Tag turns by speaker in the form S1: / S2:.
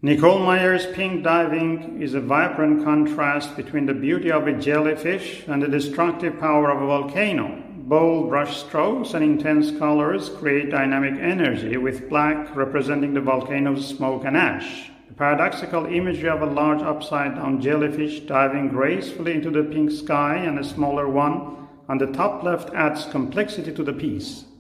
S1: Nicole Majer's pink diving is a vibrant contrast between the beauty of a jellyfish and the destructive power of a volcano. Bold brush strokes and intense colors create dynamic energy, with black representing the volcano's smoke and ash. The paradoxical imagery of a large upside-down jellyfish diving gracefully into the pink sky and a smaller one on the top left adds complexity to the piece.